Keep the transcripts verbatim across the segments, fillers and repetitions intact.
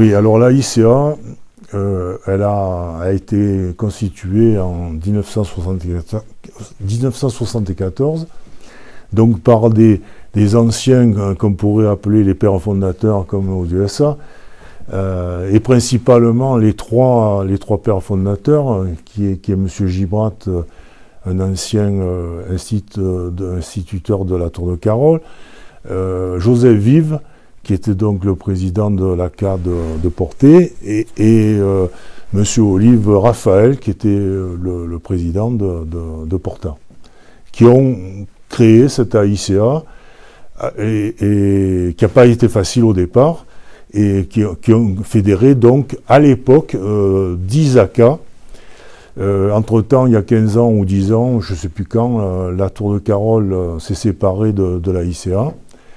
Oui, alors la I C A, euh, elle a, a été constituée en mille neuf cent soixante-quatorze, donc par des, des anciens euh, qu'on pourrait appeler les pères fondateurs comme aux U S A, euh, et principalement les trois, les trois pères fondateurs, euh, qui est, qui est M. Gibrat, euh, un ancien euh, institut, euh, de, instituteur de la Tour de Carol, euh, Joseph Vive, qui était donc le président de l'A C A de, de Portet, et, et euh, M. Olive Raphaël, qui était le, le président de, de, de Porta, qui ont créé cette A I C A, et, et qui n'a pas été facile au départ, et qui, qui ont fédéré donc à l'époque euh, dix A C A. Euh, entre-temps, il y a quinze ans ou dix ans, je ne sais plus quand, euh, la Tour de Carol euh, s'est séparée de, de la I C A.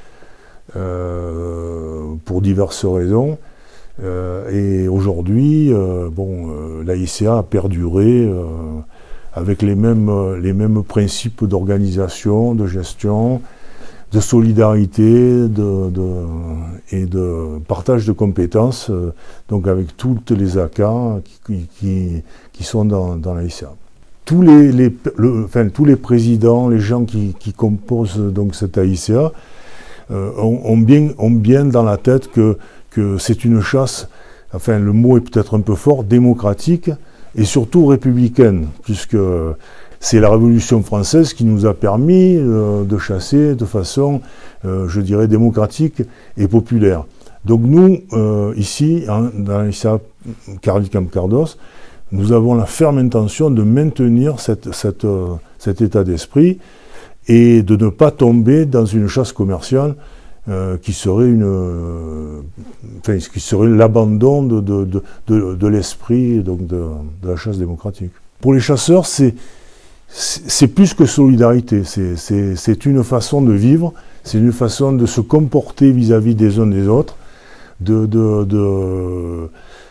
Euh, pour diverses raisons, euh, et aujourd'hui, euh, bon, euh, la I C A a perduré euh, avec les mêmes, les mêmes principes d'organisation, de gestion, de solidarité de, de, et de partage de compétences, euh, donc avec toutes les A C A qui, qui, qui sont dans, dans la I C A. Tous les, les, le, enfin, tous les présidents, les gens qui, qui composent donc cette A I C A, Euh, ont, ont, bien, ont bien dans la tête que, que c'est une chasse, enfin le mot est peut-être un peu fort, démocratique et surtout républicaine, puisque c'est la Révolution française qui nous a permis euh, de chasser de façon, euh, je dirais, démocratique et populaire. Donc nous, euh, ici, hein, dans l'I C A Carly-Camp-Cardos, nous avons la ferme intention de maintenir cette, cette, euh, cet état d'esprit et de ne pas tomber dans une chasse commerciale euh, qui serait une, euh, enfin, qui serait l'abandon de, de, de, de, de l'esprit donc de, de la chasse démocratique. Pour les chasseurs, c'est c'est plus que solidarité, c'est une façon de vivre, c'est une façon de se comporter vis-à-vis des uns des autres, de, de, de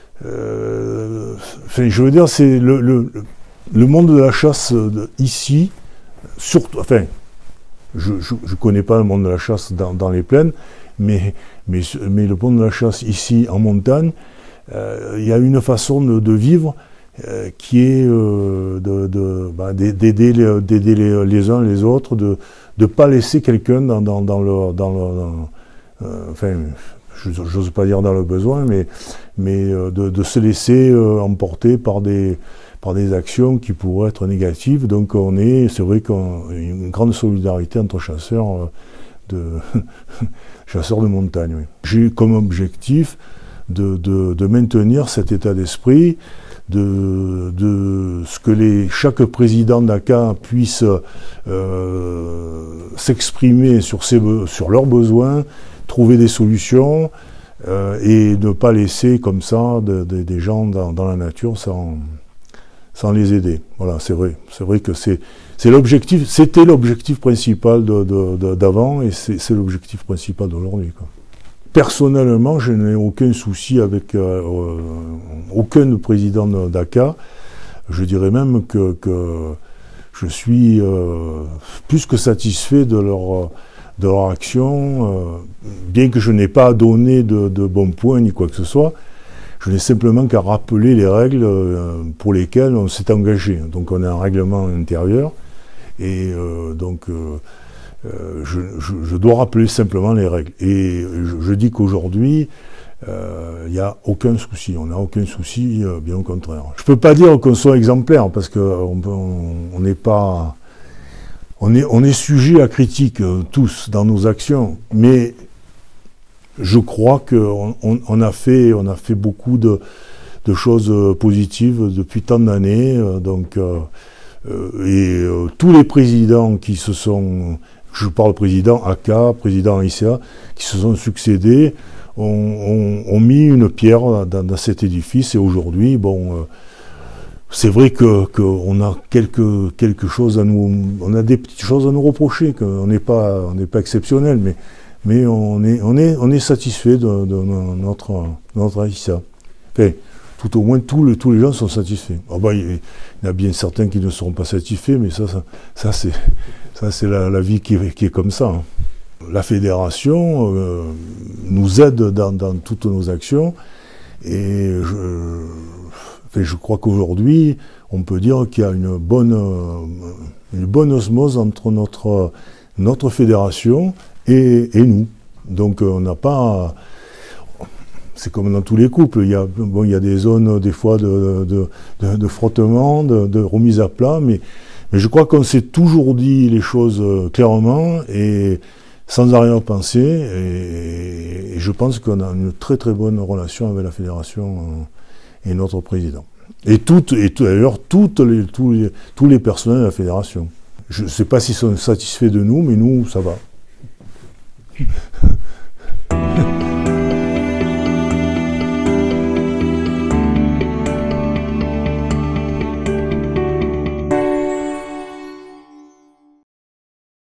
euh, enfin, je veux dire, c'est le, le, le monde de la chasse de, ici, surtout, enfin, je ne connais pas le monde de la chasse dans, dans les plaines, mais, mais, mais le monde de la chasse ici en montagne, euh, il y a une façon de, de vivre euh, qui est euh, d'aider bah, les, les, les uns les autres, de ne pas laisser quelqu'un dans, dans, dans le... Dans le dans, euh, enfin, j'ose pas dire dans le besoin, mais, mais euh, de, de se laisser euh, emporter par des... par des actions qui pourraient être négatives. Donc on est, c'est vrai qu'on a une grande solidarité entre chasseurs de, chasseurs de montagne. Oui. J'ai comme objectif de, de, de maintenir cet état d'esprit, de, de ce que les, chaque président d'A C A puisse euh, s'exprimer sur, ses, sur leurs besoins, trouver des solutions, euh, et ne pas laisser comme ça de, de, des gens dans, dans la nature sans... sans les aider. Voilà, c'est vrai. C'est vrai que c'est l'objectif, c'était l'objectif principal d'avant et c'est l'objectif principal d'aujourd'hui. Personnellement, je n'ai aucun souci avec euh, euh, aucun président d'A C A. Je dirais même que, que je suis euh, plus que satisfait de leur, de leur action, euh, bien que je n'ai pas donné de, de bons points ni quoi que ce soit. Je n'ai simplement qu'à rappeler les règles pour lesquelles on s'est engagé. Donc on a un règlement intérieur et euh, donc euh, je, je, je dois rappeler simplement les règles. Et je, je dis qu'aujourd'hui, il euh, n'y a aucun souci. On n'a aucun souci, euh, bien au contraire. Je ne peux pas dire qu'on soit exemplaire parce qu'on on n'est pas... On est, on est sujet à critique euh, tous dans nos actions, mais je crois qu'on on, on a fait, on a fait beaucoup de, de choses positives depuis tant d'années. Euh, donc, euh, euh, et euh, tous les présidents qui se sont, je parle président A C A, président I C A, qui se sont succédés, ont, ont, ont mis une pierre dans, dans cet édifice. Et aujourd'hui, bon, euh, c'est vrai que qu'on a quelque quelque chose à nous, on a des petites choses à nous reprocher, qu'on n'est pas, on n'est pas exceptionnel, mais Mais on est, on est, on est satisfait de, de notre, notre I C A. Enfin, tout au moins, tous les, tous les gens sont satisfaits. Ah bah, il y en a bien certains qui ne seront pas satisfaits, mais ça, ça, ça c'est, ça c'est la, la vie qui est, qui est comme ça. Hein. La fédération euh, nous aide dans, dans toutes nos actions Et je, enfin, je crois qu'aujourd'hui, on peut dire qu'il y a une bonne, une bonne osmose entre notre, notre fédération et, et nous. Donc on n'a pas... C'est comme dans tous les couples, il y a, bon, il y a des zones des fois de, de, de, de frottement, de, de remise à plat, mais, mais je crois qu'on s'est toujours dit les choses clairement et sans arrière-pensée, et, et je pense qu'on a une très très bonne relation avec la fédération et notre président. Et, toutes, et d'ailleurs toutes les, tous, les, tous les personnels de la fédération. Je ne sais pas s'ils sont satisfaits de nous, mais nous, ça va.